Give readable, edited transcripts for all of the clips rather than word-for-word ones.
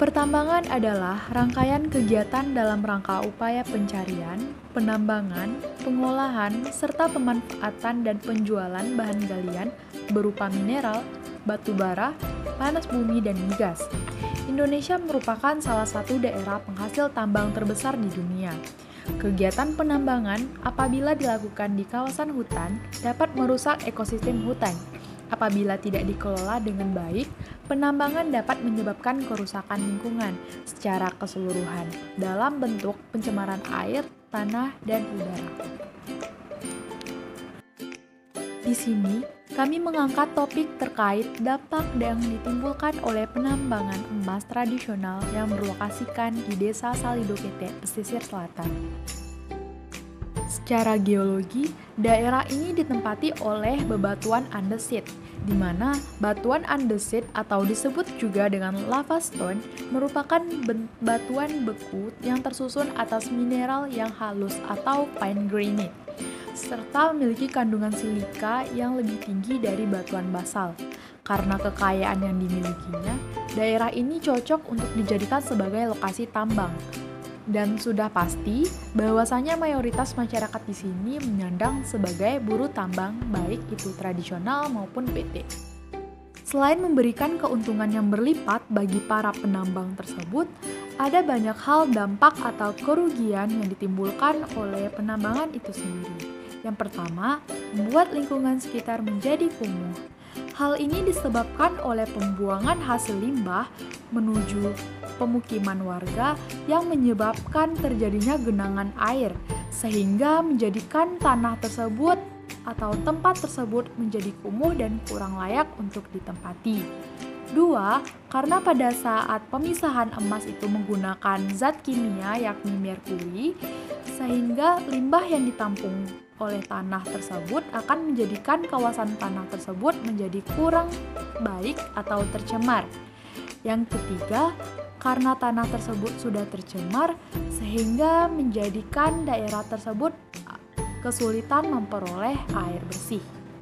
Pertambangan adalah rangkaian kegiatan dalam rangka upaya pencarian, penambangan, pengolahan, serta pemanfaatan dan penjualan bahan galian berupa mineral, batu bara, panas bumi, dan migas. Indonesia merupakan salah satu daerah penghasil tambang terbesar di dunia. Kegiatan penambangan apabila dilakukan di kawasan hutan dapat merusak ekosistem hutan. Apabila tidak dikelola dengan baik, penambangan dapat menyebabkan kerusakan lingkungan secara keseluruhan dalam bentuk pencemaran air, tanah, dan udara. Di sini, kami mengangkat topik terkait dampak yang ditimbulkan oleh penambangan emas tradisional yang berlokasikan di Desa Salidokete, pesisir selatan. Secara geologi, daerah ini ditempati oleh bebatuan andesit, di mana batuan andesit atau disebut juga dengan lava stone merupakan batuan beku yang tersusun atas mineral yang halus atau fine granite, serta memiliki kandungan silika yang lebih tinggi dari batuan basal. Karena kekayaan yang dimilikinya, daerah ini cocok untuk dijadikan sebagai lokasi tambang. Dan sudah pasti bahwasanya mayoritas masyarakat di sini menyandang sebagai buruh tambang, baik itu tradisional maupun PT. Selain memberikan keuntungan yang berlipat bagi para penambang tersebut, ada banyak hal dampak atau kerugian yang ditimbulkan oleh penambangan itu sendiri. Yang pertama, membuat lingkungan sekitar menjadi kumuh. Hal ini disebabkan oleh pembuangan hasil limbah menuju pemukiman warga yang menyebabkan terjadinya genangan air, sehingga menjadikan tanah tersebut atau tempat tersebut menjadi kumuh dan kurang layak untuk ditempati. 2. Karena pada saat pemisahan emas itu menggunakan zat kimia yakni merkuri, sehingga limbah yang ditampung oleh tanah tersebut akan menjadikan kawasan tanah tersebut menjadi kurang baik atau tercemar. Yang ketiga, karena tanah tersebut sudah tercemar sehingga menjadikan daerah tersebut kesulitan memperoleh air bersih.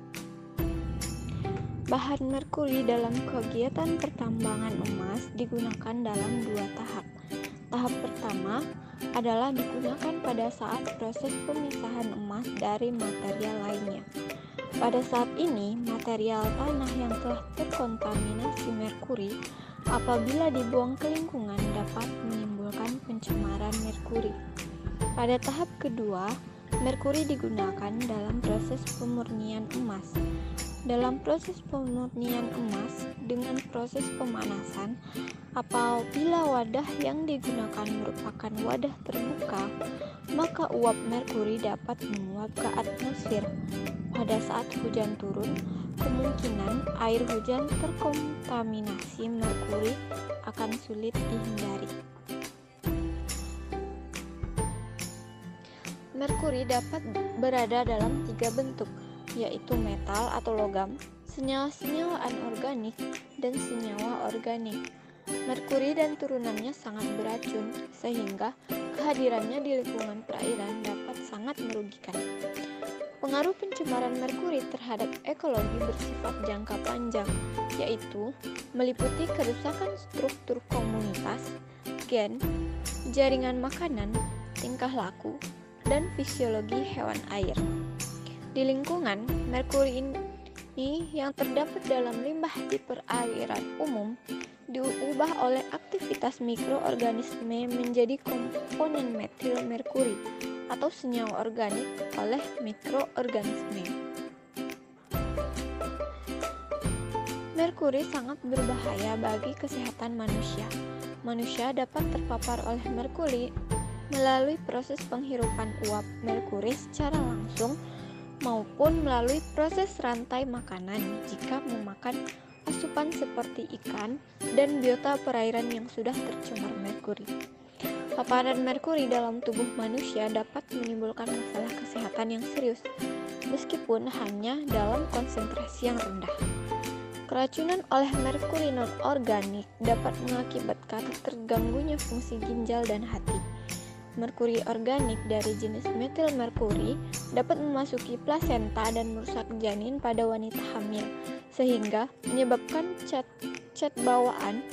Bahan merkuri dalam kegiatan pertambangan emas digunakan dalam 2 tahap. Tahap pertama adalah digunakan pada saat proses pemisahan emas dari material lainnya. Pada saat ini, material tanah yang telah terkontaminasi merkuri apabila dibuang ke lingkungan dapat menimbulkan pencemaran merkuri. Pada tahap kedua, merkuri digunakan dalam proses pemurnian emas. Dalam proses pemurnian emas dengan proses pemanasan, apabila wadah yang digunakan merupakan wadah terbuka, maka uap merkuri dapat menguap ke atmosfer. Pada saat hujan turun, kemungkinan air hujan terkontaminasi merkuri akan sulit dihindari. Merkuri dapat berada dalam 3 bentuk, yaitu metal atau logam, senyawa-senyawa anorganik, dan senyawa organik. Merkuri dan turunannya sangat beracun, sehingga kehadirannya di lingkungan perairan dapat sangat merugikan. Pengaruh pencemaran merkuri terhadap ekologi bersifat jangka panjang, yaitu meliputi kerusakan struktur komunitas, gen, jaringan makanan, tingkah laku, dan fisiologi hewan air. Di lingkungan, merkuri ini yang terdapat dalam limbah di perairan umum diubah oleh aktivitas mikroorganisme menjadi komponen metil merkuri atau senyawa organik oleh mikroorganisme. Merkuri sangat berbahaya bagi kesehatan manusia. Manusia dapat terpapar oleh merkuri melalui proses penghirupan uap merkuri secara langsung maupun melalui proses rantai makanan jika memakan asupan seperti ikan dan biota perairan yang sudah tercemar merkuri. Paparan merkuri dalam tubuh manusia dapat menimbulkan masalah kesehatan yang serius, meskipun hanya dalam konsentrasi yang rendah. Keracunan oleh merkuri non-organik dapat mengakibatkan terganggunya fungsi ginjal dan hati. Merkuri organik dari jenis metil merkuri dapat memasuki plasenta dan merusak janin pada wanita hamil, sehingga menyebabkan cat bawaan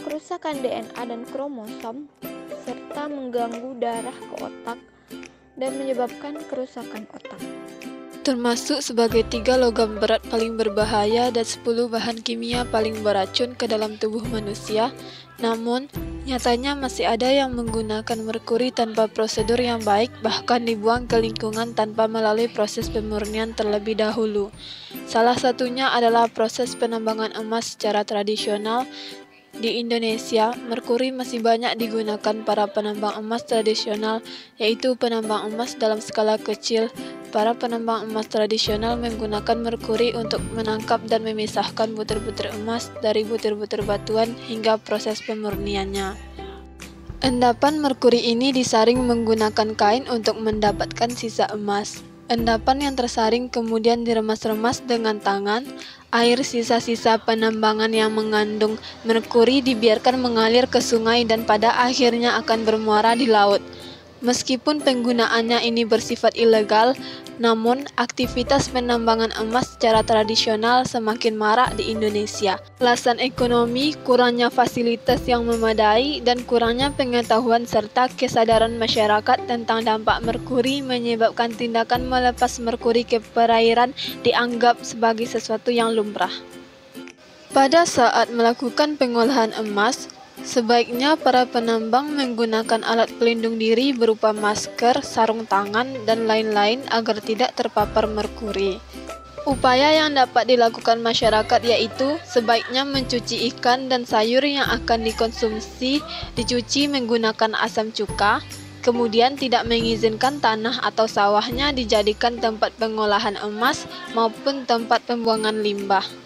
kerusakan DNA dan kromosom, serta mengganggu darah ke otak dan menyebabkan kerusakan otak. Termasuk sebagai 3 logam berat paling berbahaya dan 10 bahan kimia paling beracun ke dalam tubuh manusia. Namun, nyatanya masih ada yang menggunakan merkuri tanpa prosedur yang baik, bahkan dibuang ke lingkungan tanpa melalui proses pemurnian terlebih dahulu. Salah satunya adalah proses penambangan emas secara tradisional. Di Indonesia, merkuri masih banyak digunakan para penambang emas tradisional, yaitu penambang emas dalam skala kecil. Para penambang emas tradisional menggunakan merkuri untuk menangkap dan memisahkan butir-butir emas dari butir-butir batuan hingga proses pemurniannya. Endapan merkuri ini disaring menggunakan kain untuk mendapatkan sisa emas. Endapan yang tersaring kemudian diremas-remas dengan tangan. Air sisa-sisa penambangan yang mengandung merkuri dibiarkan mengalir ke sungai dan pada akhirnya akan bermuara di laut. Meskipun penggunaannya ini bersifat ilegal, namun aktivitas penambangan emas secara tradisional semakin marak di Indonesia. Alasan ekonomi, kurangnya fasilitas yang memadai, dan kurangnya pengetahuan serta kesadaran masyarakat tentang dampak merkuri menyebabkan tindakan melepas merkuri ke perairan dianggap sebagai sesuatu yang lumrah. Pada saat melakukan pengolahan emas, sebaiknya para penambang menggunakan alat pelindung diri berupa masker, sarung tangan, dan lain-lain agar tidak terpapar merkuri. Upaya yang dapat dilakukan masyarakat yaitu sebaiknya mencuci ikan dan sayur yang akan dikonsumsi dicuci menggunakan asam cuka, kemudian tidak mengizinkan tanah atau sawahnya dijadikan tempat pengolahan emas maupun tempat pembuangan limbah.